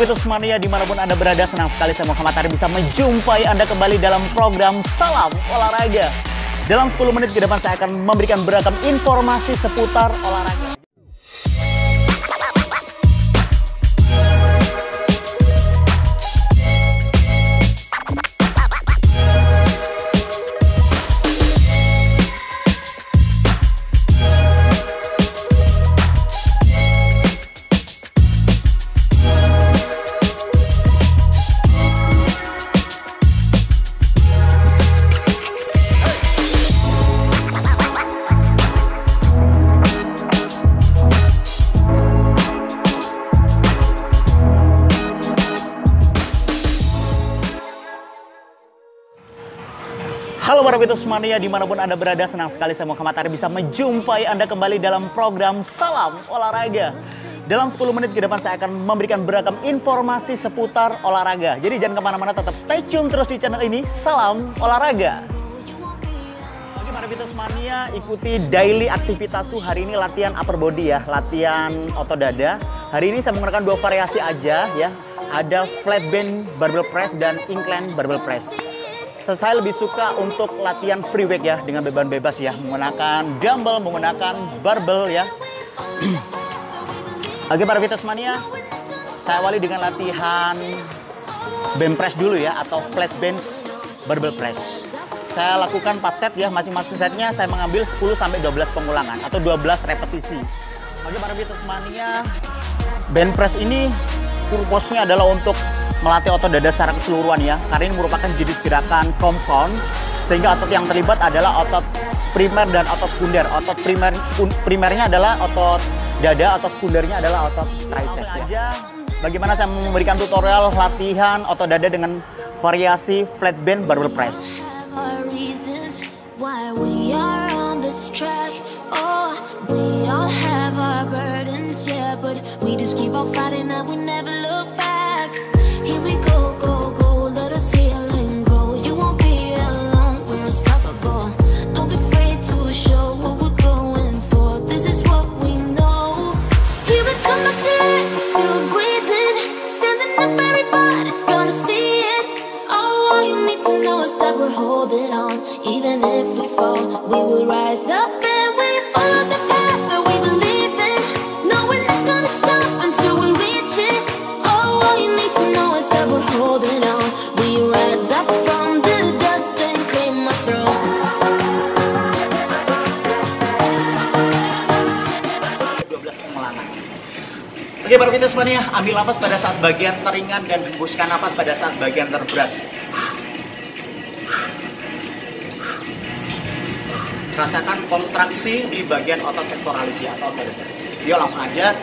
Barbitos Mania dimanapun Anda berada, senang sekali saya Muhammad Ari bisa menjumpai Anda kembali dalam program Salam Olahraga. Dalam 10 menit ke depan saya akan memberikan beragam informasi seputar olahraga. Halo Barbitos Mania dimanapun Anda berada, senang sekali saya Muhammad Ari bisa menjumpai Anda kembali dalam program Salam Olahraga. Dalam 10 menit ke depan saya akan memberikan beragam informasi seputar olahraga. Jadi jangan kemana-mana, tetap stay tune terus di channel ini, Salam Olahraga. Bagi Barbitos Mania, ikuti daily aktivitasku. Hari ini latihan upper body ya, latihan otot dada. Hari ini saya menggunakan 2 variasi aja ya. Ada flat band barbell press dan incline barbell press. Saya lebih suka untuk latihan free weight ya, dengan beban bebas ya, menggunakan dumbbell, menggunakan barbell ya. Oke Barbitos Mania, saya awali dengan latihan bench press dulu ya, atau flat bench barbell press. Saya lakukan 4 set ya, masing-masing setnya saya mengambil 10-12 pengulangan atau 12 repetisi. Oke Barbitos Mania, bench press ini purpose-nya adalah untuk melatih otot dada secara keseluruhan ya, karena ini merupakan jenis gerakan compound, sehingga otot yang terlibat adalah otot primer dan otot sekunder. Otot primernya adalah otot dada, otot sekundernya adalah otot tricep ya. Bagaimana saya memberikan tutorial latihan otot dada dengan variasi flat band barbell press. Here we go, go, go, let us heal and grow. You won't be alone, we're unstoppable. Don't be afraid to show what we're going for. This is what we know. Here we come back to life, we're still breathing. Standing up, everybody's gonna see it. Oh, all you need to know is that we're holding on. Even if we fall, we will rise up and we follow the path that we believe in. No, we're not gonna stop until we reach it. All you need to know is that we're holding on. We rise up from the dust and claim our throne. 12 pengulangan. Oke Barbitos Mania, ambil nafas pada saat bagian teringan dan hembuskan nafas pada saat bagian terberat. Rasakan kontraksi di bagian otot pectoralis ya, atau otot dada. Dia langsung aja.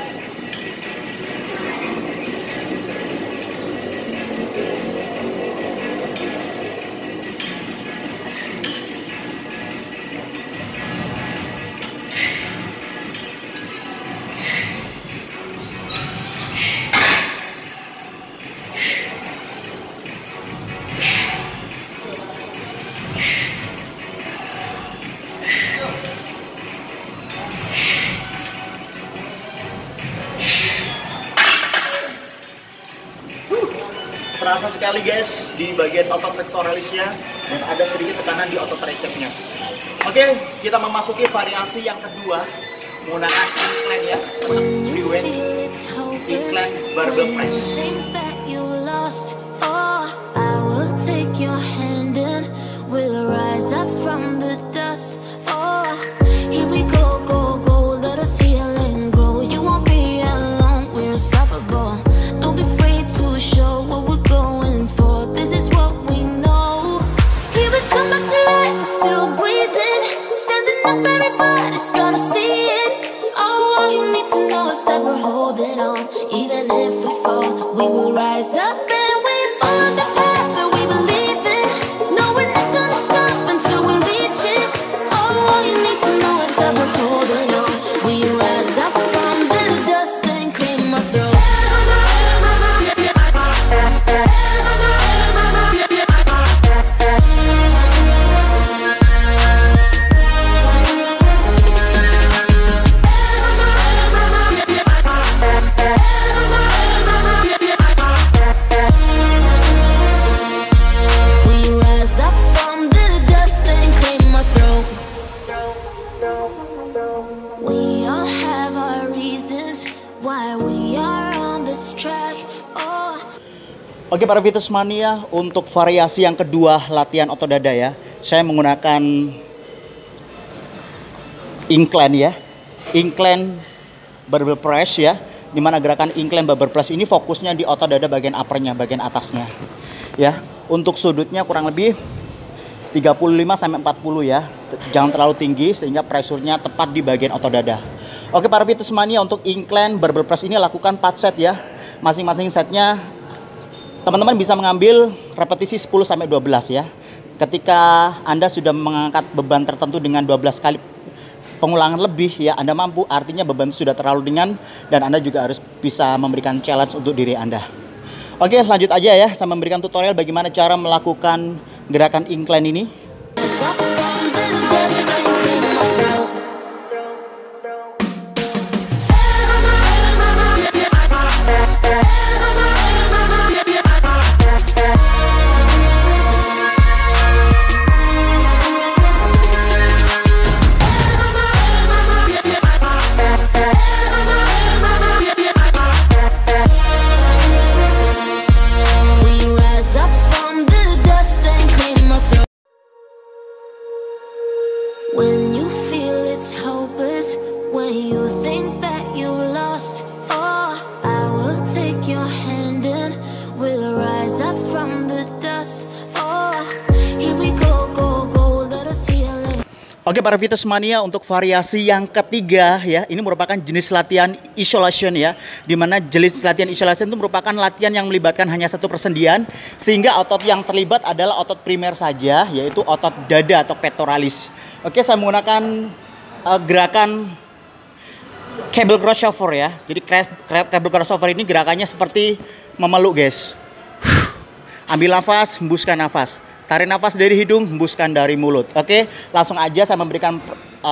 Terasa sekali guys di bagian otot pectoralisnya, dan ada sedikit tekanan di otot tricepnya. Oke, kita memasuki variasi yang kedua menggunakan incline ya, free weight incline barbell press. Even if we fall, we will rise up and we Oke para Fitness Mania, untuk variasi yang kedua latihan otot dada ya, saya menggunakan incline ya, incline barbell press ya, dimana gerakan incline barbell press ini fokusnya di otot dada bagian uppernya, bagian atasnya ya. Untuk sudutnya kurang lebih 35 sampai 40 ya, jangan terlalu tinggi sehingga pressure-nya tepat di bagian otot dada. Oke para Fitness Mania, untuk incline barbell press ini lakukan 4 set ya, masing-masing setnya teman-teman bisa mengambil repetisi 10 sampai 12 ya. Ketika Anda sudah mengangkat beban tertentu dengan 12 kali pengulangan lebih ya, Anda mampu, artinya beban itu sudah terlalu ringan dan Anda juga harus bisa memberikan challenge untuk diri Anda. Oke, lanjut aja ya, saya memberikan tutorial bagaimana cara melakukan gerakan incline ini. When you feel it's hopeless, when you think that you lost, oh, I will take your hand and we'll rise up from the dust. Oh, here we go, go, go, let us heal it. Oke para Fitness Mania, untuk variasi yang ketiga ya, ini merupakan jenis latihan isolation ya, dimana jenis latihan isolation itu merupakan latihan yang melibatkan hanya satu persendian, sehingga otot yang terlibat adalah otot primer saja, yaitu otot dada atau pectoralis. Oke, saya menggunakan gerakan cable crossover ya. Jadi cable crossover ini gerakannya seperti memeluk guys. Ambil nafas, hembuskan nafas. Tarik nafas dari hidung, hembuskan dari mulut. Oke, langsung aja saya memberikan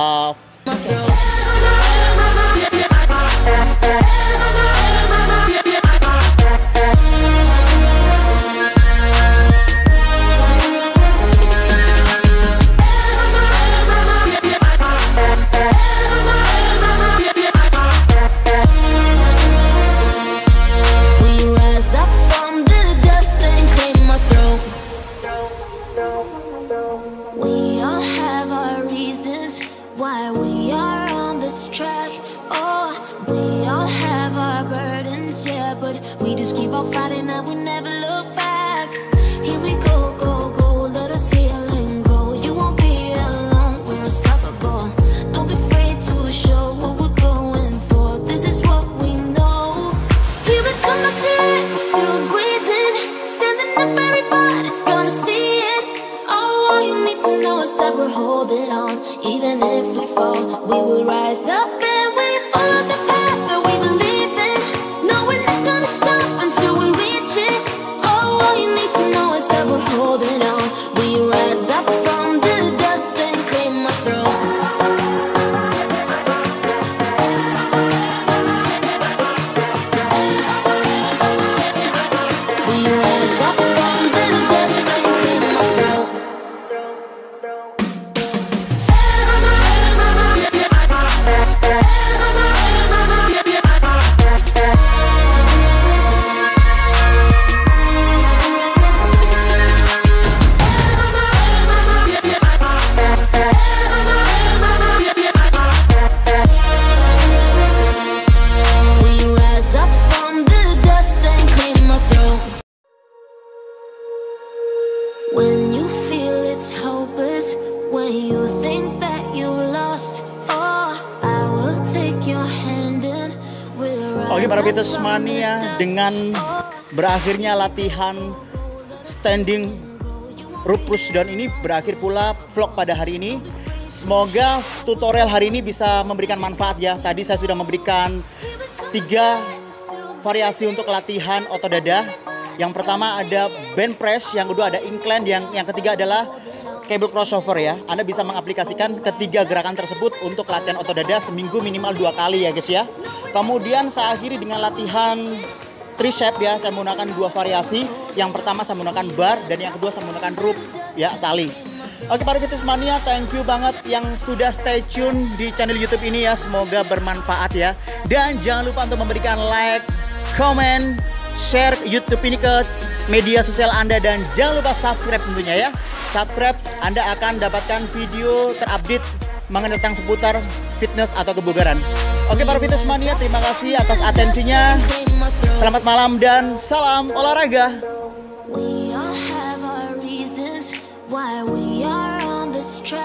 why we are on this track. Oh, we all have our burdens, yeah, but we just keep on fighting and we never look back. Here we go, go, go, let us heal and grow. You won't be alone, we're unstoppable. Don't be afraid to show what we're going for. This is what we know. Here we come, my tears, we're still breathing. Standing up, everybody's gonna see it. Oh, all you need to know is that we're holding on. Even if we fall, we will rise up and we follow the path that we believe in. No, we're not gonna stop until we reach it. Oh, all you need to know is that we're holding on. We rise up from the dust and claim our throne. We rise up from the dust and claim our throne. When you feel it's hopeless, when you think that you lost, oh, I will take your hand and we'll rise. Oke para Fitness Mania, dengan berakhirnya latihan standing rope push down ini berakhir pula vlog pada hari ini. Semoga tutorial hari ini bisa memberikan manfaat ya. Tadi saya sudah memberikan 3 variasi untuk latihan otot dada. Yang pertama ada bench press, yang kedua ada incline, yang ketiga adalah cable crossover ya. Anda bisa mengaplikasikan ketiga gerakan tersebut untuk latihan otot dada seminggu minimal 2 kali ya guys ya. Kemudian saya akhiri dengan latihan tricep ya. Saya menggunakan 2 variasi. Yang pertama saya menggunakan bar dan yang kedua saya menggunakan rope ya, tali. Oke para Fitness Mania, thank you banget yang sudah stay tune di channel YouTube ini ya. Semoga bermanfaat ya. Dan jangan lupa untuk memberikan like, comment, share YouTube ini ke media sosial Anda dan jangan lupa subscribe tentunya ya. Subscribe, Anda akan dapatkan video terupdate mengenai tentang seputar fitness atau kebugaran. Oke para fitness mania, terima kasih atas atensinya. Selamat malam dan salam olahraga. We all have our reasons why we are on this train.